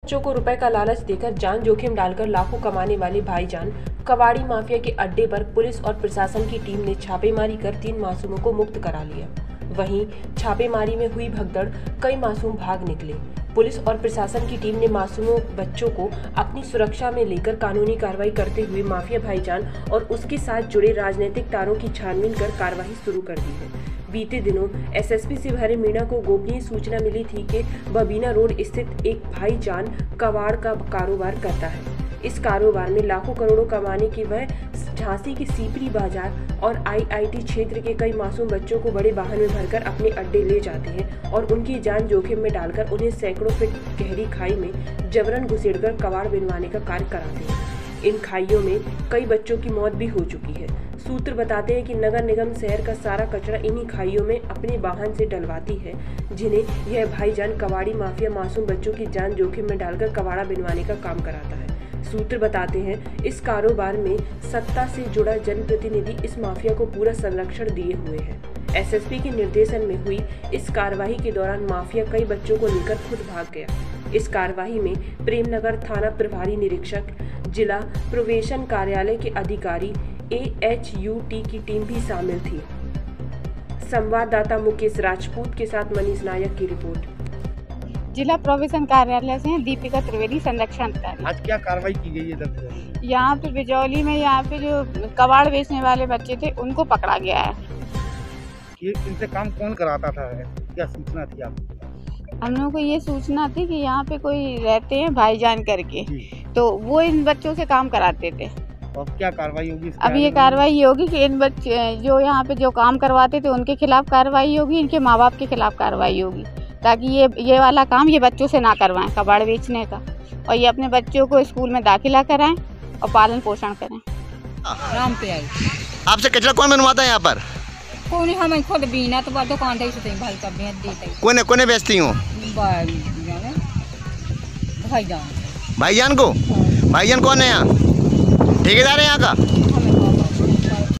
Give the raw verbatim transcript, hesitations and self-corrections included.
बच्चों को रुपए का लालच देकर जान जोखिम डालकर लाखों कमाने वाले भाईजान कबाड़ी माफिया के अड्डे पर पुलिस और प्रशासन की टीम ने छापेमारी कर तीन मासूमों को मुक्त करा लिया। वहीं छापेमारी में हुई भगदड़, कई मासूम भाग निकले। पुलिस और प्रशासन की टीम ने मासूमों बच्चों को अपनी सुरक्षा में लेकर कानूनी कार्रवाई करते हुए माफिया भाईजान और उसके साथ जुड़े राजनीतिक तारों की छानबीन कर कार्रवाई शुरू कर दी है। बीते दिनों एसएसपी शिवहरी मीणा को गोपनीय सूचना मिली थी कि बबीना रोड स्थित एक भाईजान कबाड़ का कारोबार करता है। इस कारोबार में लाखों करोड़ों कमाने की वह झांसी के सीपरी बाजार और आईआईटी क्षेत्र के कई मासूम बच्चों को बड़े वाहन में भरकर अपने अड्डे ले जाते हैं और उनकी जान जोखिम में डालकर उन्हें सैकड़ों फीट गहरी खाई में जबरन घुसेड़कर कबाड़ बिनवाने का कार्य कराते हैं। इन खाइयों में कई बच्चों की मौत भी हो चुकी है। सूत्र बताते हैं कि नगर निगम शहर का सारा कचरा इन्हीं खाइयों में अपने वाहन से डलवाती है, जिन्हें यह भाईजान कबाड़ी माफिया मासूम बच्चों की जान जोखिम में डालकर कबाड़ा बिनवाने का काम कराता है। सूत्र बताते हैं इस कारोबार में सत्ता से जुड़ा जनप्रतिनिधि इस माफिया को पूरा संरक्षण दिए हुए हैं। एसएसपी के निर्देशन में हुई इस कार्रवाई के दौरान माफिया कई बच्चों को लेकर खुद भाग गया। इस कार्रवाई में प्रेमनगर थाना प्रभारी निरीक्षक, जिला प्रोबेशन कार्यालय के अधिकारी, एएचयूटी की टीम भी शामिल थी। संवाददाता मुकेश राजपूत के साथ मनीष नायक की रिपोर्ट। जिला प्रोबेशन कार्यालय से दीपिका त्रिवेदी, संरक्षण अधिकारी। आज क्या कार्रवाई की गई है? यहाँ पे बिजौली में यहाँ पे जो कबाड़ बेचने वाले बच्चे थे उनको पकड़ा गया है। ये इनसे काम कौन कराता था? क्या सूचना थी आपको? हम लोगों को ये सूचना थी कि यहाँ पे कोई रहते हैं भाईजान करके, तो वो इन बच्चों से काम कराते थे। अब क्या कार्रवाई होगी? अब ये कार्रवाई होगी कि इन बच्चे जो यहाँ पे जो काम करवाते थे उनके खिलाफ कार्रवाई होगी, इनके माँ बाप के खिलाफ कार्रवाई होगी, ताकि ये ये वाला काम ये बच्चों से ना करवाएं, कबाड़ बेचने का, और ये अपने बच्चों को स्कूल में दाखिला कराएं और पालन पोषण करें। राम पे आई आपसे कचरा कौन बनवाता है यहाँ पर? कौन हम खुद बीना तो दुकान से भाई का बेच देते। कोने कोने बेचती हूँ? भाईजान भाईजान को? भाईजान कौन है यहाँ? ठेकेदार है यहाँ का?